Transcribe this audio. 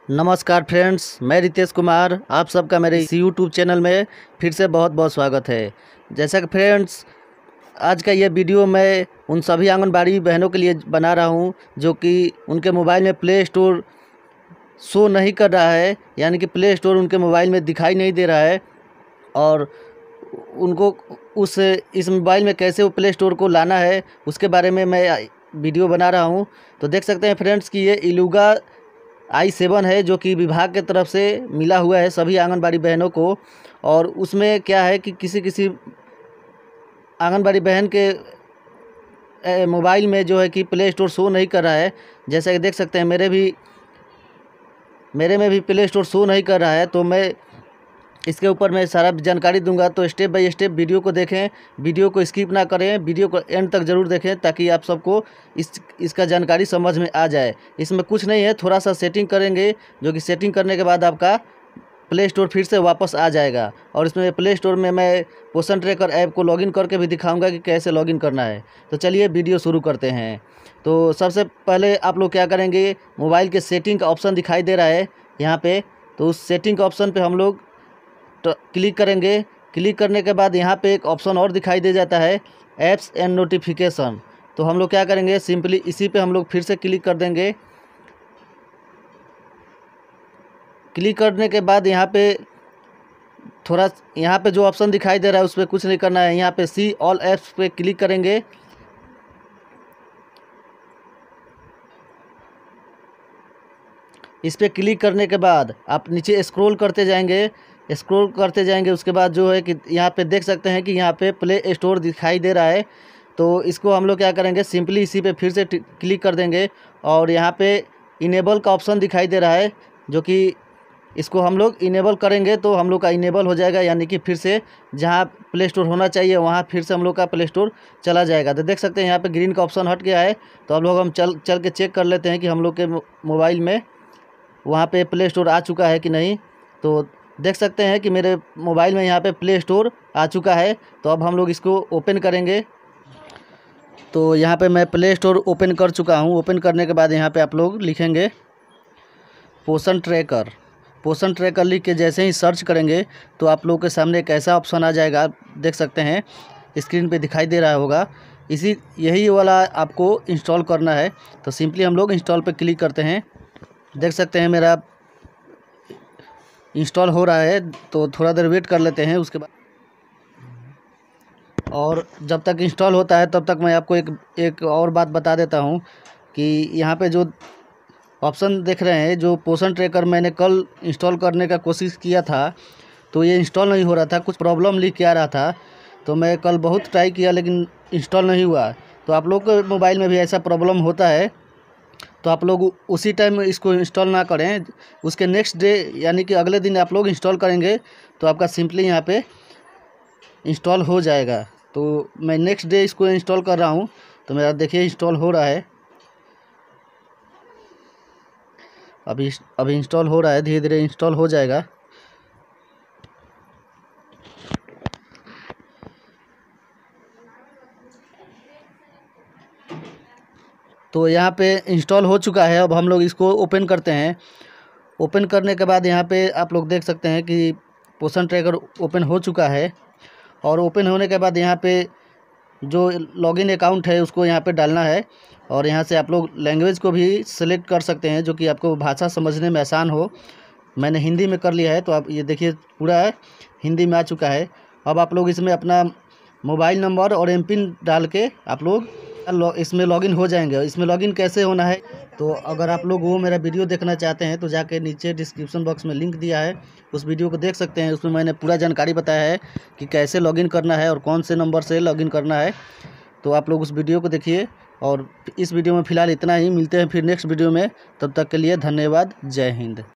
नमस्कार फ्रेंड्स, मैं रितेश कुमार। आप सबका मेरे इस यूट्यूब चैनल में फिर से बहुत बहुत स्वागत है। जैसा कि फ्रेंड्स, आज का ये वीडियो मैं उन सभी आंगनबाड़ी बहनों के लिए बना रहा हूं जो कि उनके मोबाइल में प्ले स्टोर शो नहीं कर रहा है, यानी कि प्ले स्टोर उनके मोबाइल में दिखाई नहीं दे रहा है और उनको इस मोबाइल में कैसे वो प्ले स्टोर को लाना है उसके बारे में मैं वीडियो बना रहा हूं। तो देख सकते हैं फ्रेंड्स कि ये इलूगा i7 है जो कि विभाग के तरफ से मिला हुआ है सभी आंगनबाड़ी बहनों को। और उसमें क्या है कि किसी किसी आंगनबाड़ी बहन के मोबाइल में जो है कि प्ले स्टोर शो नहीं कर रहा है। जैसा कि देख सकते हैं मेरे में भी प्ले स्टोर शो नहीं कर रहा है। तो मैं इसके ऊपर मैं सारा जानकारी दूंगा, तो स्टेप बाय स्टेप वीडियो को देखें, वीडियो को स्किप ना करें, वीडियो को एंड तक ज़रूर देखें ताकि आप सबको इसका जानकारी समझ में आ जाए। इसमें कुछ नहीं है, थोड़ा सा सेटिंग करेंगे जो कि सेटिंग करने के बाद आपका प्ले स्टोर फिर से वापस आ जाएगा। और इसमें प्ले स्टोर में मैं पोषण ट्रैकर ऐप को लॉगिन करके भी दिखाऊंगा कि कैसे लॉगिन करना है। तो चलिए वीडियो शुरू करते हैं। तो सबसे पहले आप लोग क्या करेंगे, मोबाइल के सेटिंग का ऑप्शन दिखाई दे रहा है यहाँ पे, तो उस सेटिंग का ऑप्शन पे हम लोग तो क्लिक करेंगे। क्लिक करने के बाद यहाँ पे एक ऑप्शन और दिखाई दे जाता है, ऐप्स एंड नोटिफिकेशन। तो हम लोग क्या करेंगे, सिंपली इसी पे हम लोग फिर से क्लिक कर देंगे। क्लिक करने के बाद यहाँ पे जो ऑप्शन दिखाई दे रहा है उस पर कुछ नहीं करना है। यहाँ पे सी ऑल ऐप्स पे क्लिक करेंगे। इस पर क्लिक करने के बाद आप नीचे स्क्रॉल करते जाएंगे। उसके बाद जो है कि यहाँ पे देख सकते हैं कि यहाँ पे प्ले स्टोर दिखाई दे रहा है। तो इसको हम लोग क्या करेंगे, सिंपली इसी पे फिर से क्लिक कर देंगे। और यहाँ पे इनेबल का ऑप्शन दिखाई दे रहा है जो कि इसको हम लोग इनेबल करेंगे तो हम लोग का इनेबल हो जाएगा, यानी कि फिर से जहाँ प्ले स्टोर होना चाहिए वहाँ फिर से हम लोग का प्ले स्टोर चला जाएगा। तो देख सकते हैं यहाँ पे ग्रीन का ऑप्शन हट गया है। तो अब लोग हम चल के चेक कर लेते हैं कि हम लोग के मोबाइल में वहाँ पे प्ले स्टोर आ चुका है कि नहीं। तो देख सकते हैं कि मेरे मोबाइल में यहाँ पे प्ले स्टोर आ चुका है। तो अब हम लोग इसको ओपन करेंगे। तो यहाँ पे मैं प्ले स्टोर ओपन कर चुका हूँ। ओपन करने के बाद यहाँ पे आप लोग लिखेंगे पोषण ट्रैकर लिख के जैसे ही सर्च करेंगे तो आप लोगों के सामने एक ऐसा ऑप्शन आ जाएगा, देख सकते हैं स्क्रीन पे दिखाई दे रहा होगा। यही वाला आपको इंस्टॉल करना है। तो सिंपली हम लोग इंस्टॉल पे क्लिक करते हैं। देख सकते हैं मेरा इंस्टॉल हो रहा है, तो थोड़ा देर वेट कर लेते हैं। उसके बाद और जब तक इंस्टॉल होता है तब तक मैं आपको एक और बात बता देता हूँ कि यहाँ पे जो ऑप्शन देख रहे हैं, जो पोषण ट्रैकर मैंने कल इंस्टॉल करने का कोशिश किया था तो ये इंस्टॉल नहीं हो रहा था, कुछ प्रॉब्लम लिख के आ रहा था। तो मैं कल बहुत ट्राई किया लेकिन इंस्टॉल नहीं हुआ। तो आप लोग के मोबाइल में भी ऐसा प्रॉब्लम होता है तो आप लोग उसी टाइम इसको इंस्टॉल ना करें, उसके नेक्स्ट डे यानी कि अगले दिन आप लोग इंस्टॉल करेंगे तो आपका सिंपली यहाँ पे इंस्टॉल हो जाएगा। तो मैं नेक्स्ट डे इसको इंस्टॉल कर रहा हूँ। तो मेरा देखिए इंस्टॉल हो रहा है, अभी इंस्टॉल हो रहा है, धीरे धीरे इंस्टॉल हो जाएगा। तो यहाँ पे इंस्टॉल हो चुका है। अब हम लोग इसको ओपन करते हैं। ओपन करने के बाद यहाँ पे आप लोग देख सकते हैं कि पोषण ट्रैकर ओपन हो चुका है। और ओपन होने के बाद यहाँ पे जो लॉगिन अकाउंट है उसको यहाँ पे डालना है। और यहाँ से आप लोग लैंग्वेज को भी सिलेक्ट कर सकते हैं जो कि आपको भाषा समझने में आसान हो। मैंने हिंदी में कर लिया है, तो आप ये देखिए पूरा हिंदी में आ चुका है। अब आप लोग इसमें अपना मोबाइल नंबर और एमपिन डाल के आप लोग इसमें लॉगिन हो जाएंगे। इसमें लॉगिन कैसे होना है, तो अगर आप लोग वो मेरा वीडियो देखना चाहते हैं तो जाके नीचे डिस्क्रिप्शन बॉक्स में लिंक दिया है, उस वीडियो को देख सकते हैं। उसमें मैंने पूरा जानकारी बताया है कि कैसे लॉगिन करना है और कौन से नंबर से लॉगिन करना है। तो आप लोग उस वीडियो को देखिए। और इस वीडियो में फ़िलहाल इतना ही, मिलते हैं फिर नेक्स्ट वीडियो में। तब तक के लिए धन्यवाद। जय हिंद।